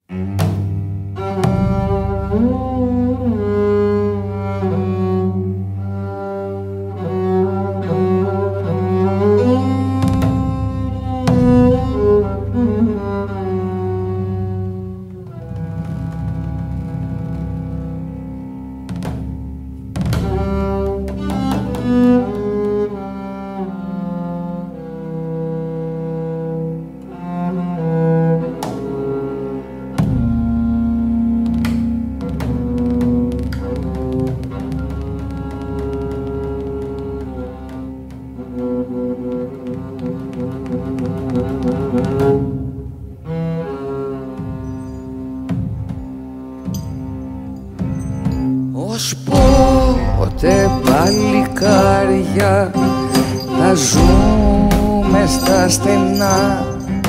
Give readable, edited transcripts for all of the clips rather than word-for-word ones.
Ως πότε παλικάρια θα ζούμε στα στενά,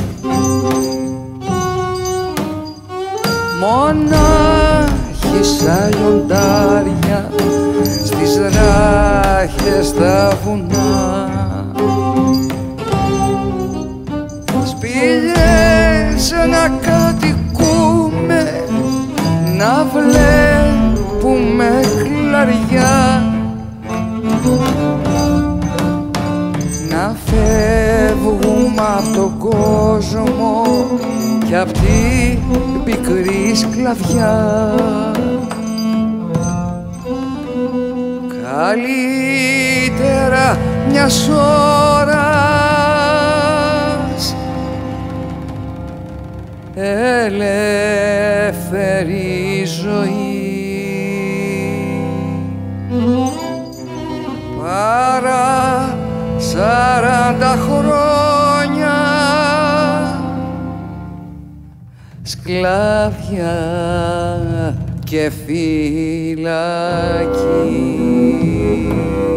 μονάχοι σαν λιοντάρια στις ράχες στα βουνά. Σπηλιές να κατοικούμε, να βλέπουμε κλαριά, να φεύγουμε απ' τον κόσμο κι απ' την πικρή σκλαβιά. Καλύτερα μιας ώρας ελεύθερη ζωή παρά 40 χρόνια σκλάβια και φυλακή.